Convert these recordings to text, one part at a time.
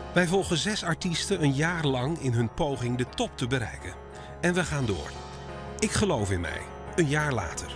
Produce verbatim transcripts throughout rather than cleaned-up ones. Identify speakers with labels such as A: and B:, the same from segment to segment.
A: Wij volgen zes artiesten een jaar lang in hun poging de top te bereiken. En we gaan door. Ik geloof in mij. Een jaar later.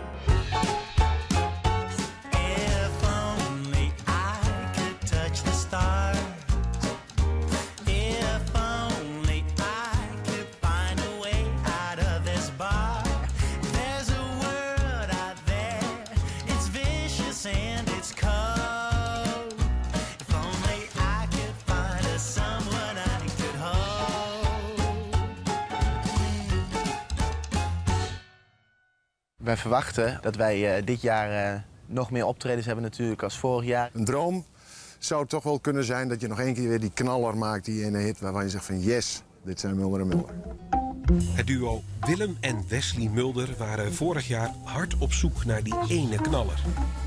B: Wij verwachten dat wij uh, dit jaar uh, nog meer optredens hebben natuurlijk als vorig jaar.
C: Een droom zou toch wel kunnen zijn dat je nog één keer weer die knaller maakt, die ene hit waarvan je zegt van yes, dit zijn Mulder en Mulder.
A: Het duo Willem en Wesley Mulder waren vorig jaar hard op zoek naar die ene knaller.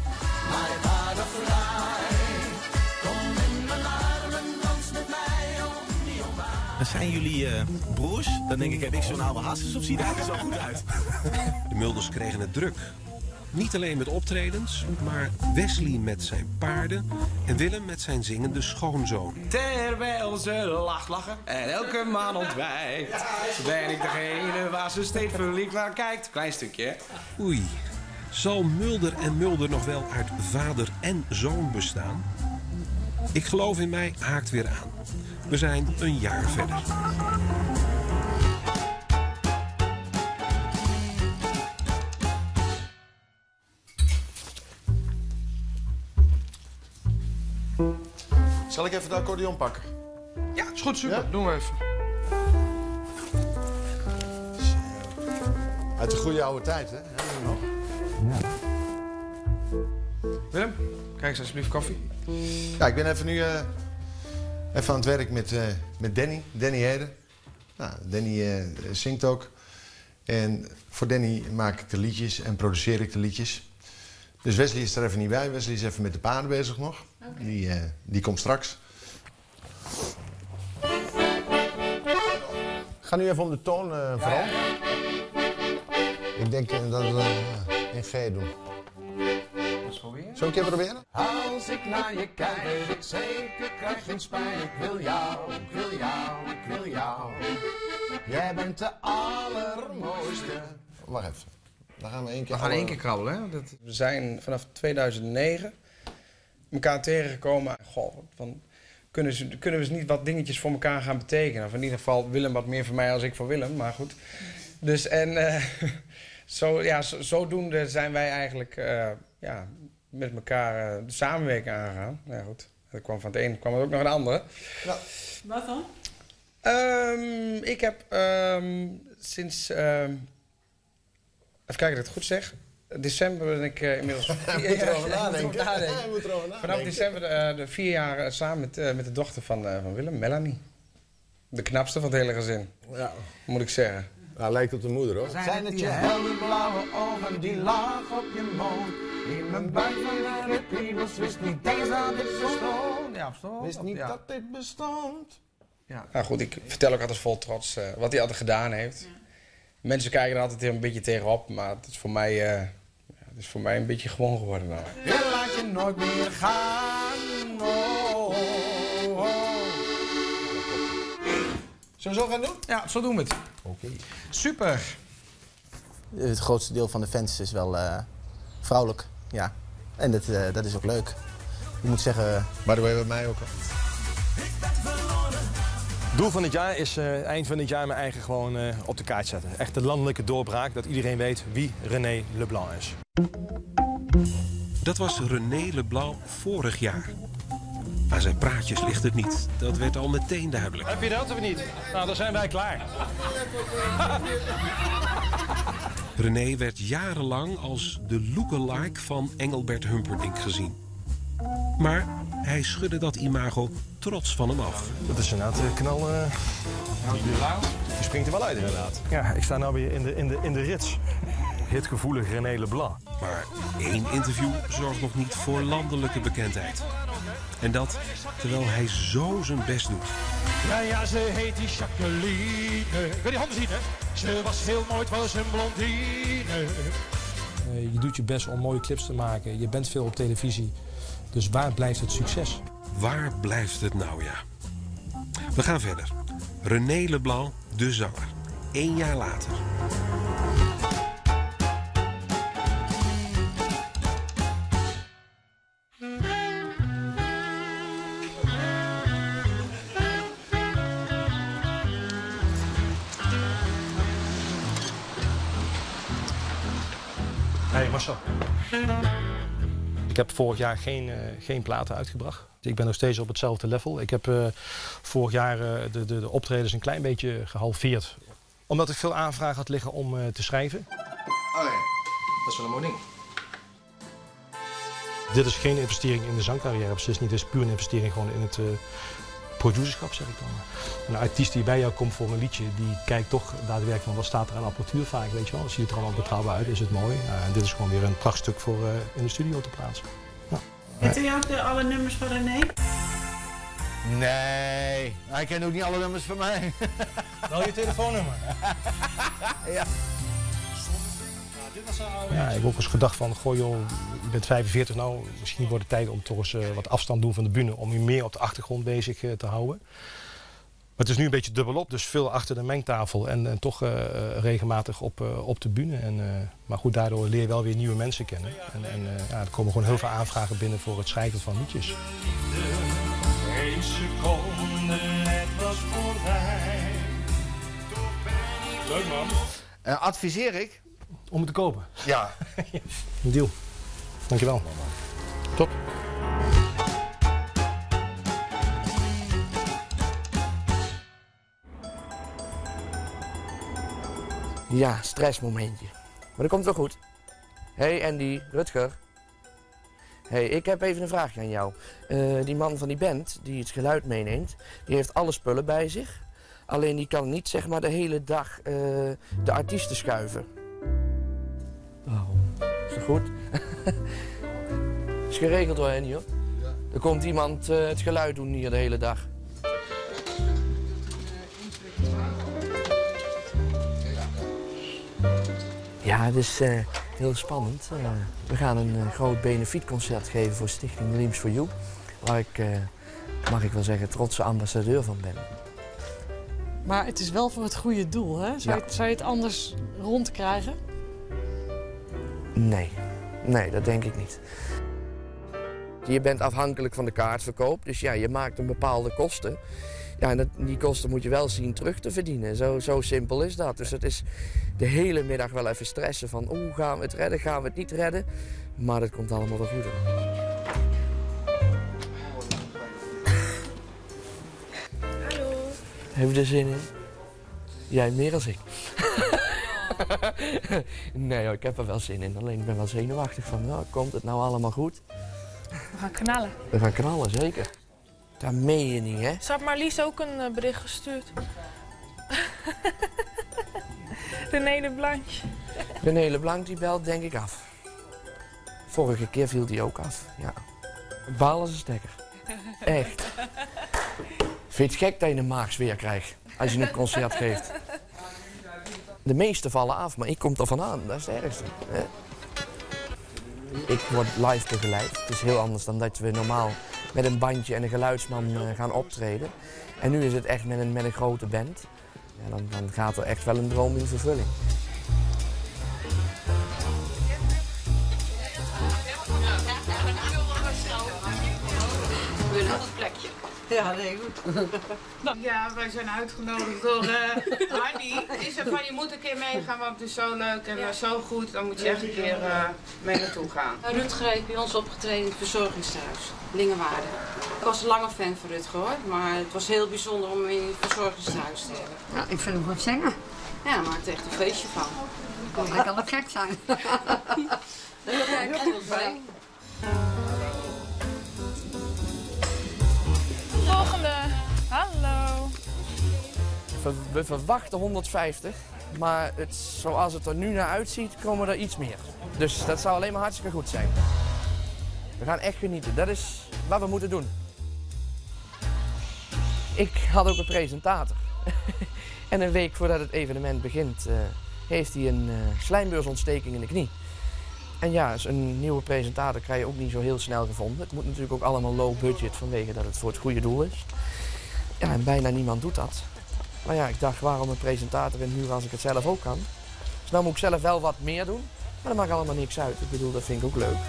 D: Zijn jullie uh, broers? Dan denk ik, heb ik zo'n oude hasses of zie je er zo goed uit?
A: De Mulders kregen het druk. Niet alleen met optredens, maar Wesley met zijn paarden en Willem met zijn zingende schoonzoon.
E: Terwijl ze lacht lachen en elke man ontwijkt, ben ik degene waar ze steeds verliefd naar kijkt. Klein stukje, hè?
A: Oei, zal Mulder en Mulder nog wel uit vader en zoon bestaan? Ik geloof in mij haakt weer aan. We zijn een jaar verder.
C: Zal ik even de accordeon pakken?
E: Ja, is goed, super.
C: Ja?
E: Doen we even.
C: Uit de goede oude tijd, hè? Ja, nog.
E: Ja. Willem, kijk eens alsjeblieft koffie.
C: Ja, ik ben even nu uh, even aan het werk met, uh, met Danny, Danny Heden. Nou, Danny uh, zingt ook. En voor Danny maak ik de liedjes en produceer ik de liedjes. Dus Wesley is er even niet bij. Wesley is even met de paarden bezig nog. Okay. Die, uh, die komt straks. Ga nu even om de toon, uh, vooral. Ik denk uh, dat we uh, in G doen. Zullen we een keer proberen?
F: Als ik naar je kijk, weet ik zeker, krijg geen spijt. Ik wil jou, ik wil jou, ik wil jou. Jij bent de allermooiste.
C: Wacht even. Dan gaan we één keer...
E: We gaan één keer krabbelen, hè? Dat, we zijn vanaf tweeduizend negen elkaar tegengekomen. Goh, van, kunnen, ze, kunnen we eens niet wat dingetjes voor elkaar gaan betekenen? Of in ieder geval Willem wat meer voor mij als ik voor Willem, maar goed. Dus en uh, zo, ja, zo, zodoende zijn wij eigenlijk uh, ja, met elkaar uh, de samenwerking aangegaan. Ja, goed. Dat kwam van het een, kwam er ook nog een andere.
G: Ja. Wat dan?
E: Um, ik heb um, sinds... Um, even kijken dat ik het goed zeg. December ben ik uh, inmiddels...
C: Hij moet erover nadenken. Hij moet erover nadenken.
E: Vanaf december uh, de vier jaar uh, samen met, uh, met de dochter van, uh, van Willem, Melanie. De knapste van het hele gezin. Ja. Moet ik zeggen.
C: Ja, lijkt op de moeder, hoor.
F: Zijn het je helder blauwe ogen die laag op je mond? In mijn buik van de kriebels wist niet eens dat dit bestond.
E: Ja, bestond.
F: Wist niet
E: ja.
F: dat dit bestond.
E: Ja. Nou goed, ik vertel ook altijd vol trots uh, wat hij altijd gedaan heeft. Ja. Mensen kijken er altijd een beetje tegenop, maar het is voor mij, uh, ja, het is voor mij een beetje gewoon geworden. Nou.
F: Je laat je nooit meer gaan. Oh, oh, oh.
E: Zullen we zo gaan doen? Ja, zo doen we het.
B: Oké. Okay.
E: Super.
B: Het grootste deel van de fans is wel uh, vrouwelijk, ja. En dat, uh, dat is ook leuk. Je moet zeggen...
C: Maar dat bij mij ook al.
H: Doel van het jaar is uh, eind van dit jaar mijn eigen gewoon uh, op de kaart zetten. Echt de landelijke doorbraak, dat iedereen weet wie René Leblanc is.
A: Dat was René Leblanc vorig jaar. Aan zijn praatjes ligt het niet. Dat werd al meteen duidelijk.
H: Heb je dat of niet? Nou, dan zijn wij klaar.
A: René werd jarenlang als de lookalike van Engelbert Humperdinck gezien. Maar hij schudde dat imago trots van hem af.
H: Dat is inderdaad uh, knal... Uh... Je springt er wel uit inderdaad. Ja, ik sta nou weer in de, in de, in de rits. Hitgevoelig René Leblanc.
A: Maar één interview zorgt nog niet voor landelijke bekendheid. En dat terwijl hij zo zijn best doet.
I: Ja, ja, ze heet die Jacqueline. Ik wil die handen zien, hè? Ze was heel mooi, het was een blondine.
J: Uh, je doet je best om mooie clips te maken. Je bent veel op televisie. Dus waar blijft het succes?
A: Waar blijft het nou, ja? We gaan verder. René Leblanc, de zanger. Eén jaar later.
H: Hey Marcel. Ik heb vorig jaar geen, uh, geen platen uitgebracht. Ik ben nog steeds op hetzelfde level. Ik heb uh, vorig jaar uh, de, de, de optredens een klein beetje gehalveerd. Omdat ik veel aanvragen had liggen om uh, te schrijven.
G: Oh nee, dat is wel een mooi ding.
H: Dit is geen investering in de zangcarrière, precies niet. Dit is puur een investering gewoon in het uh, producerschap, zeg ik dan. Een artiest die bij jou komt voor een liedje, die kijkt toch daadwerkelijk van wat staat er aan apparatuur vaak, weet je wel. Ziet het er allemaal betrouwbaar uit, is het mooi. Uh, en dit is gewoon weer een prachtstuk voor uh, in de studio te plaatsen. Ja.
K: Kent u ook de, alle nummers van René?
F: Nee, hij kent ook niet alle nummers van mij.
H: Wel je telefoonnummer.
F: Ja.
H: Ja, ik heb ook eens gedacht van, goh joh, je bent vijfenveertig nou, misschien wordt het tijd om toch eens uh, wat afstand te doen van de bühne, om je meer op de achtergrond bezig uh, te houden. Maar het is nu een beetje dubbelop, dus veel achter de mengtafel en, en toch uh, regelmatig op, uh, op de bühne. En, uh, maar goed, daardoor leer je wel weer nieuwe mensen kennen. En, en uh, ja, er komen gewoon heel veel aanvragen binnen voor het schrijven van liedjes.
I: Eén seconde, het was voorbij. Leuk man.
F: Uh, adviseer ik?
H: Om het te kopen?
F: Ja.
H: Een deal. Dankjewel. Top.
L: Ja, stressmomentje. Maar dat komt wel goed. Hey Andy, Rutger. Hey, ik heb even een vraagje aan jou. Uh, die man van die band, die het geluid meeneemt, die heeft alle spullen bij zich. Alleen die kan niet zeg maar de hele dag uh, de artiesten schuiven. Oh, is dat goed? Is geregeld hoor, Andy hoor. Ja. Er komt iemand uh, het geluid doen hier de hele dag. Ja, het is uh, heel spannend. Uh, we gaan een uh, groot benefietconcert geven voor Stichting Dreams for You. Waar ik, uh, mag ik wel zeggen, trotse ambassadeur van ben.
M: Maar het is wel voor het goede doel, hè? Zou,
L: Ja.
M: je, zou je het anders rondkrijgen?
L: Nee, nee, dat denk ik niet. Je bent afhankelijk van de kaartverkoop, dus ja, je maakt een bepaalde kosten. Ja, en dat, die kosten moet je wel zien terug te verdienen. Zo, zo simpel is dat. Dus het is de hele middag wel even stressen van, oeh, gaan we het redden, gaan we het niet redden? Maar dat komt allemaal wel goed. Hoor.
K: Hallo.
L: Heb je er zin in? Jij meer dan ik. Nee hoor, ik heb er wel zin in. Alleen ik ben wel zenuwachtig van, nou, komt het nou allemaal goed?
N: We gaan knallen.
L: We gaan knallen, zeker. Dat meen je niet, hè?
N: Ze had Marlies ook een uh, bericht gestuurd. René Leblanc.
L: René Leblanc die belt denk ik af. Vorige keer viel die ook af, ja. Baal als een stekker. Echt. Vind je het gek dat je een maagsfeer krijgt als je een concert geeft? De meeste vallen af, maar ik kom er vandaan. Dat is het ergste. Ja. Ik word live begeleid. Het is heel anders dan dat we normaal met een bandje en een geluidsman uh, gaan optreden. En nu is het echt met een, met een grote band. Ja, dan, dan gaat er echt wel een droom in vervulling.
K: Wil je nog een plekje? Ja, nee, goed. Ja, wij zijn uitgenodigd door uh, Hardy. Die zei van, je moet een keer meegaan, want het is zo leuk en uh, zo goed. Dan moet je echt een keer uh, mee naartoe gaan.
O: Rutger heeft bij ons opgetreden in het verzorgingstehuis, Lingewaarde. Ik was een lange fan van Rutger hoor, maar het was heel bijzonder om hem in het verzorgingstehuis te hebben.
K: Ja, ik vind hem goed zingen.
O: Ja, hij maakt er echt een feestje van.
K: Hij kan ook gek zijn.
O: Heel goed bij.
N: Volgende. Hallo.
L: We verwachten honderdvijftig, maar het, zoals het er nu naar uitziet, komen er iets meer. Dus dat zou alleen maar hartstikke goed zijn. We gaan echt genieten. Dat is wat we moeten doen. Ik had ook een presentator. En een week voordat het evenement begint, uh, heeft hij een uh, slijmbeursontsteking in de knie. En ja, een nieuwe presentator krijg je ook niet zo heel snel gevonden. Het moet natuurlijk ook allemaal low budget vanwege dat het voor het goede doel is. Ja, en bijna niemand doet dat. Maar ja, ik dacht, waarom een presentator inhuren als ik het zelf ook kan? Dus dan moet ik zelf wel wat meer doen. Maar dat maakt allemaal niks uit. Ik bedoel, dat vind ik ook leuk.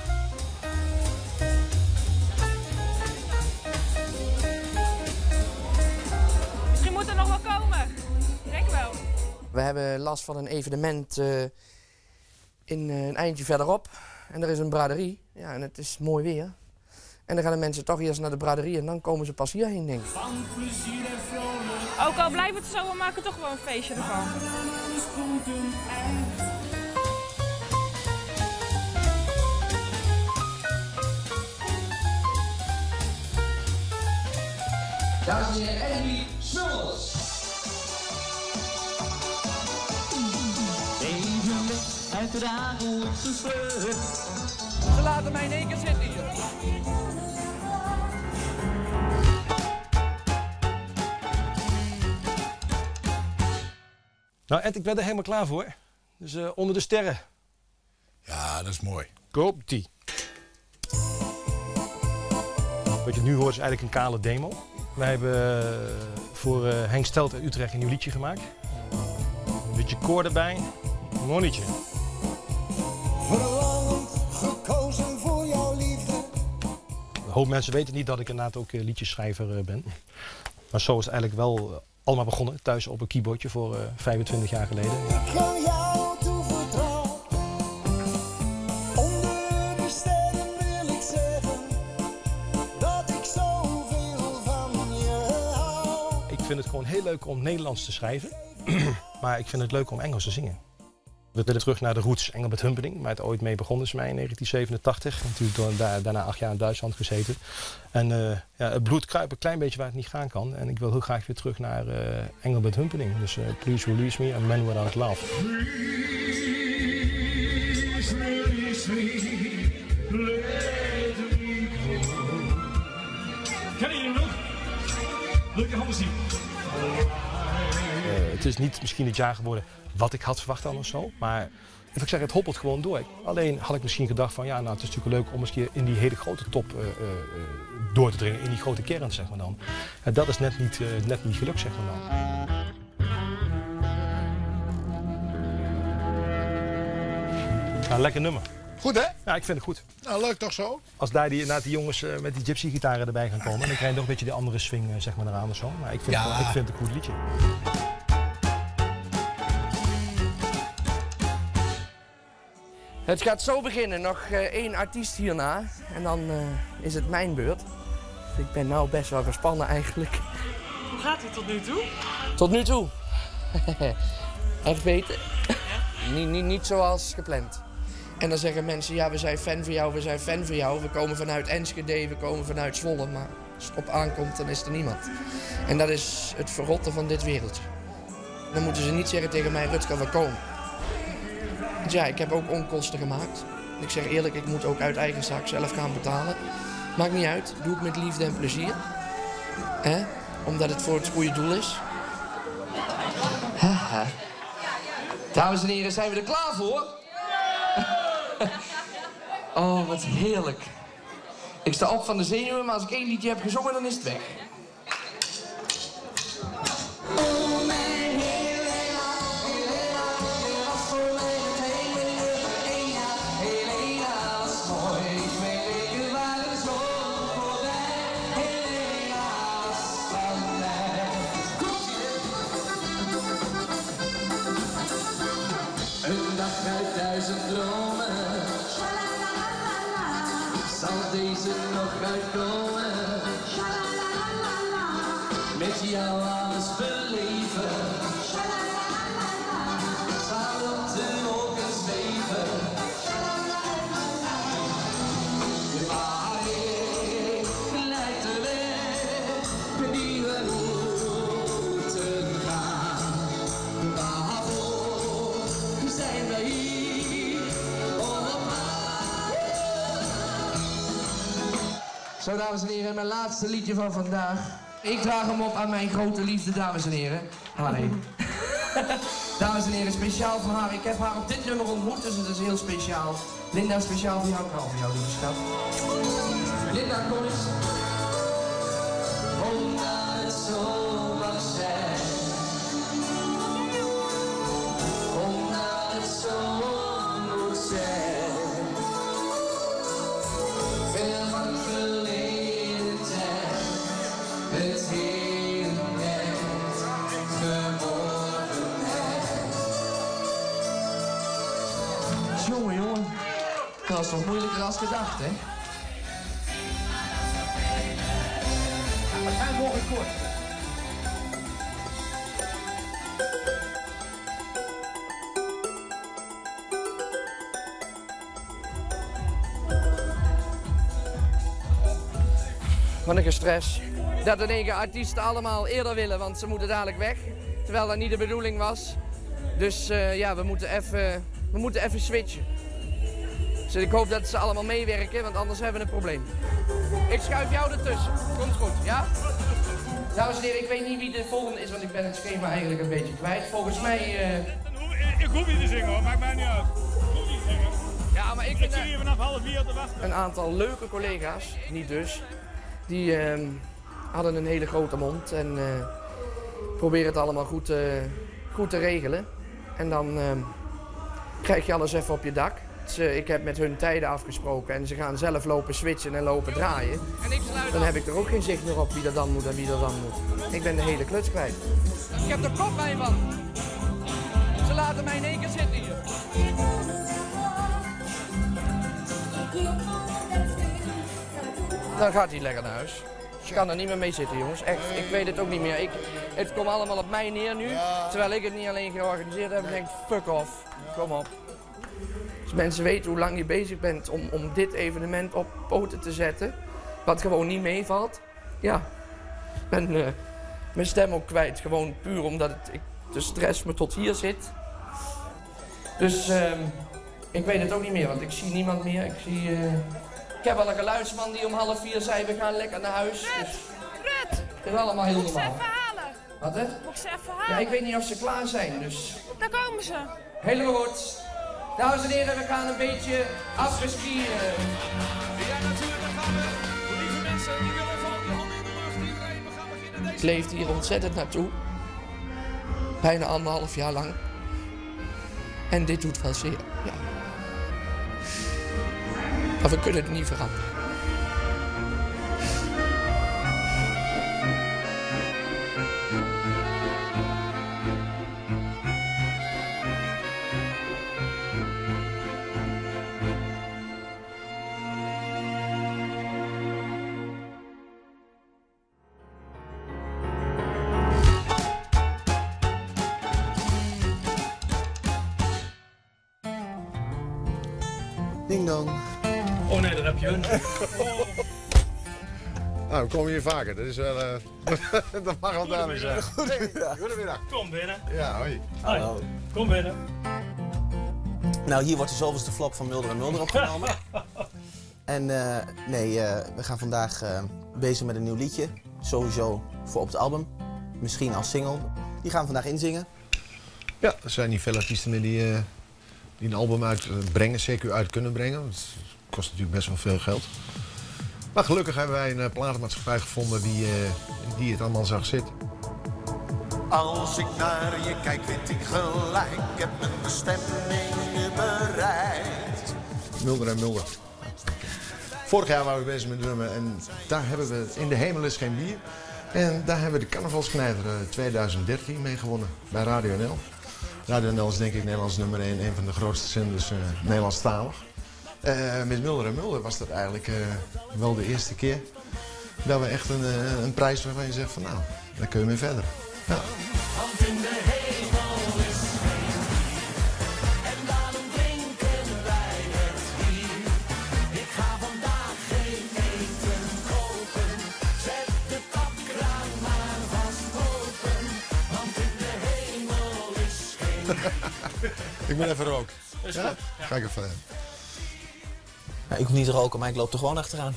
N: Misschien moet er nog wel komen. Ik denk wel.
L: We hebben last van een evenement uh, in uh, een eindje verderop. En er is een braderie. Ja, en het is mooi weer. En dan gaan de mensen toch eerst naar de braderie en dan komen ze pas hierheen, denk ik.
N: Ook al blijft het zo, we maken toch wel een feestje ervan.
F: Dames en heren, Emily Smulders. Even weg uit de dagelijkse sleur.
L: Ze laten mij in één keer zitten hier.
H: Nou Ed, ik ben er helemaal klaar voor. Dus uh, onder de sterren.
P: Ja, dat is mooi.
H: Koop die. Wat je nu hoort is eigenlijk een kale demo. Wij hebben uh, voor uh, Henk Stelt uit Utrecht een nieuw liedje gemaakt. Een beetje koor erbij. Een mooi liedje.
F: Verlangend gekozen voor jouw liefde.
H: Een hoop mensen weten niet dat ik inderdaad ook uh, liedjeschrijver uh, ben. Maar zo is het eigenlijk wel uh, allemaal begonnen. Thuis op een keyboardje voor uh, vijfentwintig jaar geleden. Ja.
F: Ik kan jou toevertrouwen. Onder de sterren wil ik zeggen dat ik zoveel van je hou.
H: Ik vind het gewoon heel leuk om Nederlands te schrijven. Maar ik vind het leuk om Engels te zingen. We willen terug naar de roots Engelbert Humperdinck, waar het ooit mee begonnen is mij in negentien zevenentachtig. Natuurlijk door, daar, daarna acht jaar in Duitsland gezeten. En uh, ja, het bloed kruipt een klein beetje waar het niet gaan kan. En ik wil heel graag weer terug naar uh, Engelbert Humperdinck. Dus uh, Please Release Me and Man Without Love.
F: Please release me, let me go.
I: Ken je hem nog? Wil je handen zien?
H: Uh, het is niet misschien het jaar geworden wat ik had verwacht dan of zo. Maar ik zeg, het hobbelt gewoon door. Alleen had ik misschien gedacht van ja, nou het is natuurlijk leuk om eens een keer in die hele grote top uh, uh, door te dringen. In die grote kern, zeg maar dan. En dat is net niet, uh, net niet gelukt, zeg maar dan. Ja, lekker nummer.
P: Goed hè?
H: Ja, ik vind het goed.
P: Nou, leuk toch zo?
H: Als daar die, na die jongens uh, met die gypsy gitaren erbij gaan komen, dan krijg je nog een beetje die andere swing uh, zeg maar eraan of zo. Maar ik vind,
P: Ja.
H: het, ik vind het een goed liedje.
L: Het gaat zo beginnen, nog uh, één artiest hierna en dan uh, is het mijn beurt. Ik ben nou best wel gespannen eigenlijk.
M: Hoe gaat het tot nu toe?
L: Tot nu toe. Echt beter. niet, niet, niet zoals gepland. En dan zeggen mensen, ja we zijn fan van jou, we zijn fan van jou. We komen vanuit Enschede, we komen vanuit Zwolle, maar als het op aankomt dan is er niemand. En dat is het verrotten van dit wereldje. Dan moeten ze niet zeggen tegen mij, Rutger, we komen. Dus ja, ik heb ook onkosten gemaakt. Ik zeg eerlijk, ik moet ook uit eigen zak zelf gaan betalen. Maakt niet uit, doe ik met liefde en plezier. Hè? Omdat het voor het goede doel is. Haha. Dames en heren, zijn we er klaar voor? Oh, wat heerlijk. Ik sta op van de zenuwen, maar als ik één liedje heb gezongen, dan is het weg.
F: Een dag uit duizend dromen. Zal deze nog uitkomen? Met jou alles beleven. Samen op de wolken zweven. Maar ik leid de weg die we moeten gaan. Waarvoor zijn we hier allemaal?
L: Zo, dames en heren, mijn laatste liedje van vandaag. Ik draag hem op aan mijn grote liefde, dames en heren. Harry. Dames en heren, speciaal voor haar. Ik heb haar op dit nummer ontmoet, dus het is heel speciaal. Linda, speciaal voor jou. Ik hou van jou, lieve schat. Linda, kom eens.
F: Omdat het zo het heden net geworden is.
L: Jongen, jongen. Dat is toch moeilijker als gedacht, hè?
I: We zijn morgen kort.
L: Wat een gestrest. Dat in één keer artiesten allemaal eerder willen, want ze moeten dadelijk weg. Terwijl dat niet de bedoeling was. Dus uh, ja, we moeten even we moeten even switchen. Dus ik hoop dat ze allemaal meewerken, want anders hebben we een probleem. Ik schuif jou ertussen. Komt goed, ja? Dames en heren, ik weet niet wie de volgende is, want ik ben het schema eigenlijk een beetje kwijt. Volgens mij... Uh...
Q: Ik hoef niet te zingen hoor, maakt mij niet uit. Ik hoef niet te zingen.
L: Ja, maar ik vind...
Q: Ik zit hier vanaf half vier te wachten.
L: Een aantal leuke collega's, niet dus, die uh, hadden een hele grote mond en uh, proberen het allemaal goed, uh, goed te regelen. En dan uh, krijg je alles even op je dak. Dus, uh, ik heb met hun tijden afgesproken en ze gaan zelf lopen switchen en lopen draaien. Dan heb ik er ook geen zicht meer op wie er dan moet en wie er dan moet. Ik ben de hele kluts kwijt. Ik heb er kop bij van. Ze laten mij in één keer zitten hier. Dan gaat hij lekker naar huis. Ik kan er niet meer mee zitten, jongens. Echt, ik weet het ook niet meer. Ik, het komt allemaal op mij neer nu. Terwijl ik het niet alleen georganiseerd heb. Ik denk, fuck off. Kom op. Als mensen weten hoe lang je bezig bent om, om dit evenement op poten te zetten. Wat gewoon niet meevalt. Ja, ik ben uh, mijn stem ook kwijt. Gewoon puur omdat het, ik, de stress me tot hier zit. Dus uh, ik weet het ook niet meer, want ik zie niemand meer. Ik zie... Uh, Ik heb wel een geluidsman die om half vier zei, we gaan lekker naar huis.
N: Rut!
L: Dus
N: Rut!
L: het is allemaal heel
N: Moet ik ze
L: normaal.
N: even halen?
L: Wat hè?
N: Moet ik ze even halen?
L: Ja, ik weet niet of ze klaar zijn, dus...
N: Daar komen ze.
L: Helemaal goed. Dames en heren, we gaan een beetje afgeskieren.
Q: Ja, natuurlijk, dan gaan we. Lieve mensen, die willen van de handen in de lucht. Iedereen, we gaan beginnen deze...
L: Ik leefde hier ontzettend naartoe. Bijna anderhalf jaar lang. En dit doet wel zeer, ja. Maar we kunnen het niet veranderen.
B: Ding dong.
I: Oh nee, daar heb je hun.
C: Nou, we komen hier vaker. Dat is wel... Uh, dat mag wel duidelijk zijn.
B: Goedemiddag.
C: Goedemiddag.
I: Kom binnen.
C: Ja, hoi.
B: Hallo.
I: Kom binnen.
B: Nou, hier wordt de zoveelste flop van Mulder en Mulder opgenomen. En uh, nee, uh, we gaan vandaag uh, bezig met een nieuw liedje. Sowieso voor op het album. Misschien als single. Die gaan we vandaag inzingen.
C: Ja, er zijn niet veel artiesten meer die, uh, die een album uitbrengen. Zeker uit kunnen brengen. Het kost natuurlijk best wel veel geld. Maar gelukkig hebben wij een uh, platenmaatschappij gevonden die, uh, die het allemaal zag zitten.
F: Als ik naar je kijk, weet ik gelijk, ik heb mijn bestemming bereikt.
C: Mulder en Mulder. Vorig jaar waren we bezig met drummen en daar hebben we In de Hemel is geen bier. En daar hebben we de Carnavalsknijter twintig dertien mee gewonnen bij Radio N L. Radio N L is denk ik Nederlands nummer één, een van de grootste zenders uh, Nederlandstalig. Uh, met Mulder en Mulder was dat eigenlijk uh, wel de eerste keer dat we echt een, uh, een prijs waarvan je zegt van nou, daar kun je mee verder. Ja.
F: Want in de hemel is geen en daarom drinken wij het hier. Ik ga vandaag geen eten kopen, zet de tapkraan maar vast open. Want in de hemel is geen...
C: Ik moet even roken.
I: Is
C: Ja?
I: goed. Ja.
C: Ga ik even.
B: Ja, ik hoef niet te roken, maar ik loop er gewoon achteraan.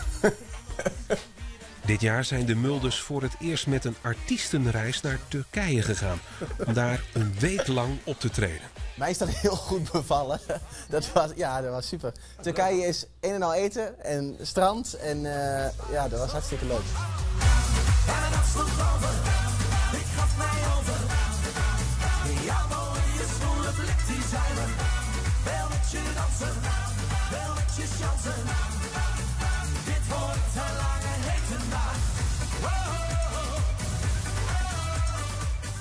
A: Dit jaar zijn de Mulders voor het eerst met een artiestenreis naar Turkije gegaan. Om daar een week lang op te treden.
B: Mij is dat heel goed bevallen. Dat was, ja, dat was super. Turkije is een en al eten en strand. En uh, ja, dat was hartstikke leuk.
F: En dat sloeg over, ik gaf mij over. Jouw mooie smoele blik die zei me, wil met je dansen, wil met je chansen. Dit wordt een lange hete nacht. Wow.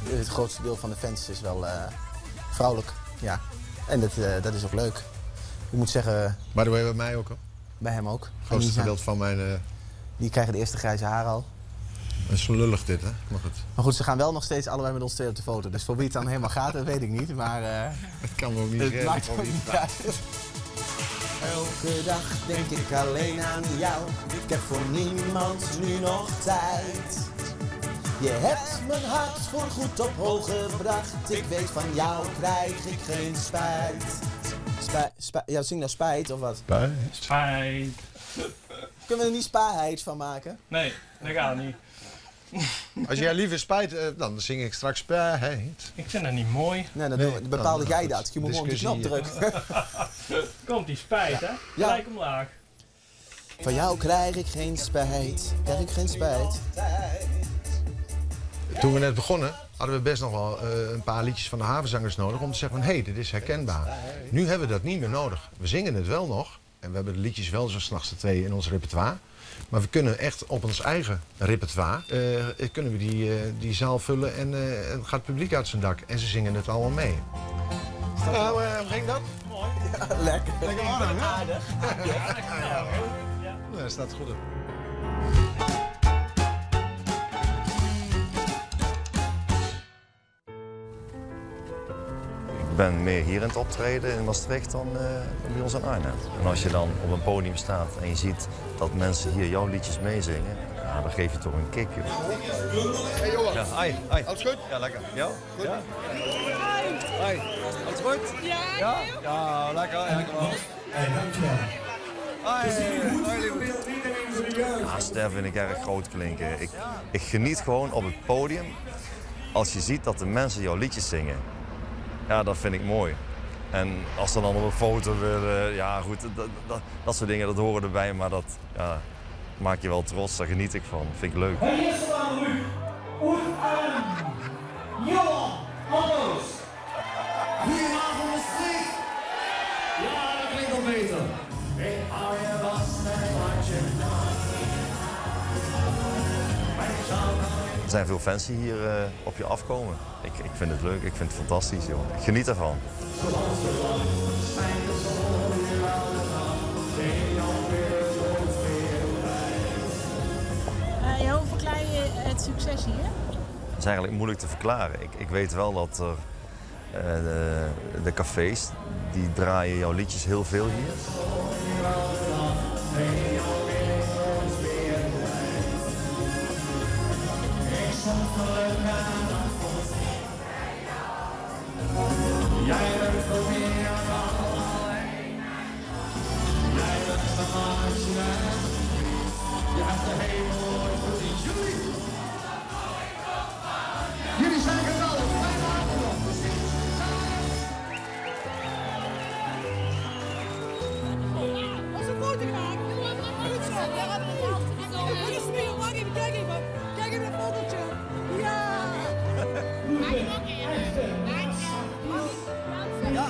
B: het grootste deel van de fans is wel uh, vrouwelijk. Ja. En dat, uh, dat is ook leuk. Ik moet zeggen...
C: Maar dat bij mij ook al?
B: Bij hem ook.
C: Het grootste gedeelte van mijn... Uh...
B: Die krijgen de eerste grijze haren al.
C: Dat is zo lullig dit, hè? Maar goed.
B: Maar goed, ze gaan wel nog steeds allebei met ons twee op de foto. Dus voor wie het dan helemaal gaat, dat weet ik niet. Maar... Uh,
C: het kan me ook niet
B: het maakt ook niet uit. Elke dag denk ik alleen aan jou. Ik heb voor niemand nu nog tijd. Je hebt mijn hart voorgoed op hoog gebracht. Ik weet van jou krijg ik geen spijt. Spijt, spijt ja, zing nou spijt of wat?
C: Spijt.
J: Spijt.
B: Kunnen we er niet spijt van maken?
J: Nee, dat gaat niet.
C: Als jij liever spijt, dan zing ik straks spijt.
J: Ik vind dat niet mooi.
B: Nee, dan nee, bepaalde jij dat. Je moet gewoon die knop drukken.
J: Komt die spijt, hè?
B: Ja.
J: Gelijk omlaag.
B: Van jou krijg ik geen spijt. Krijg ik geen spijt.
C: Toen we net begonnen, hadden we best nog wel uh, een paar liedjes van de havenzangers nodig om te zeggen van hé, hey, dit is herkenbaar. Nu hebben we dat niet meer nodig. We zingen het wel nog en we hebben de liedjes wel zo 's nachts de twee in ons repertoire. Maar we kunnen echt op ons eigen repertoire uh, kunnen we die, uh, die zaal vullen en uh, het gaat het publiek uit zijn dak. En ze zingen het allemaal mee. Uh, hoe ging dat?
J: Mooi.
B: Ja, lekker.
C: Lekker warm, hè?
B: Aardig.
J: Ja, lekker warm. Ja.
C: Ja, dat staat goed op.
R: Ik ben meer hier in het optreden in Maastricht dan uh, bij ons in Arnhem. En als je dan op een podium staat en je ziet dat mensen hier jouw liedjes meezingen, ja, dan geef je toch een kick, joh.
C: Hey Johan.
R: Ja, hi, hi.
C: Alles goed?
R: Ja, lekker. Ja?
C: Goed.
R: Ja? Hi. Alles goed?
N: Ja,
R: Ja? Ja, lekker. Ja, kom op.
F: Hey, dankjewel.
R: Hi. Ja, ster vind ik erg groot klinken. Ik, ik geniet gewoon op het podium als je ziet dat de mensen jouw liedjes zingen. Ja, dat vind ik mooi. En als ze dan op een foto willen, ja goed, dat, dat, dat soort dingen, dat horen erbij. Maar dat ja, maakt je wel trots, daar geniet ik van. Vind ik leuk.
F: En eerst aan u, Oeraan, Johan Anders. Goedenavond Maastricht. Ja, dat klinkt al beter. Ik hou je vast en laat je
R: Er zijn veel fans die hier uh, op je afkomen. Ik, ik vind het leuk, ik vind het fantastisch, joh. Ik geniet ervan.
N: Uh, hoe verklaar je het succes hier?
R: Het is eigenlijk moeilijk te verklaren. Ik, ik weet wel dat er, uh, de, de cafés, die draaien jouw liedjes heel veel hier.
F: Jij bent voor meer dan alleen. Jij bent de magische. Je hebt de hemel ooit gezien. Jullie! Jullie zijn geweldig. Fijne avond nog.
N: Als een foto gemaakt. Goed zo. Wat is er weer? Wacht even, kijk even. Kijk even een fotootje. Ja.
F: Ja.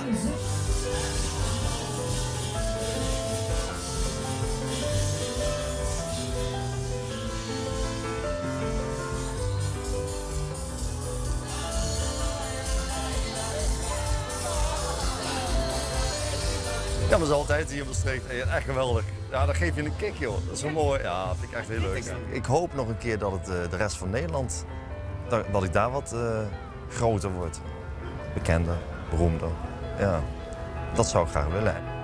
R: Ja, maar ze altijd hier op Maastricht. Echt geweldig. Ja, dan geef je een kick, joh. Dat is zo mooi. Ja, dat vind ik echt heel leuk. Ik hoop nog een keer dat het uh, de rest van Nederland, dat, dat ik daar wat uh, groter word. Bekender, beroemder. Ja, dat zou ik graag willen.